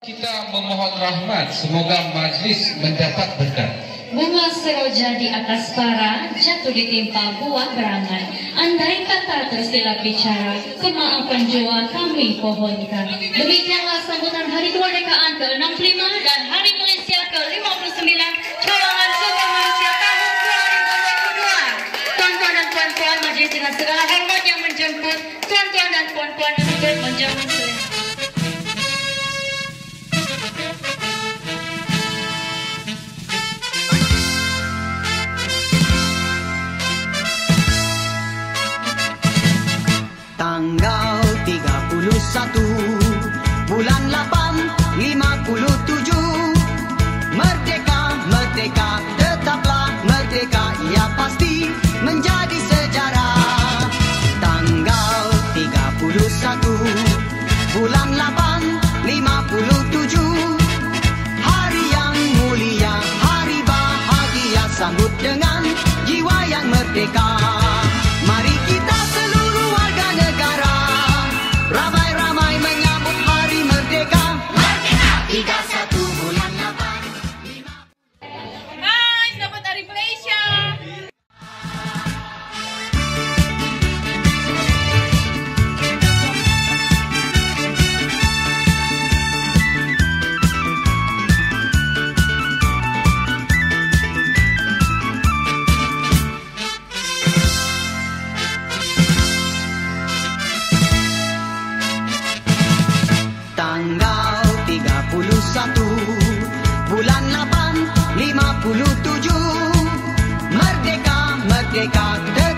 Kita memohon rahmat, semoga majlis mendapat berkat. Bunga seroja di atas para, jatuh ditimpa buah berangan. Andai kata tersilap bicara, kemaafan jua kami pohonkan. Demikianlah sambutan Hari Kemerdekaan ke-65 dan Hari Malaysia ke-59, Cawangan Sumpah Malaysia tahun 2022. Tuan-tuan dan puan-puan, majlis dengan segala hormat yang menjemput, tuan-tuan dan puan-puan yang turut menjamu selera. Tanggal 31 bulan 8 57 Merdeka, merdeka, tetaplah merdeka, ia pasti menjadi sejarah. Tanggal 31 bulan 8 57 hari yang mulia, hari bahagia, sambut dengan jiwa yang merdeka. Mari kita seluruh warga negara ramai-ramai menyambut Hari Merdeka. Merdeka 31 bulan 8. Hai, selamat Hari Malaysia. Tanggal 31 bulan 8 57 Merdeka, merdeka,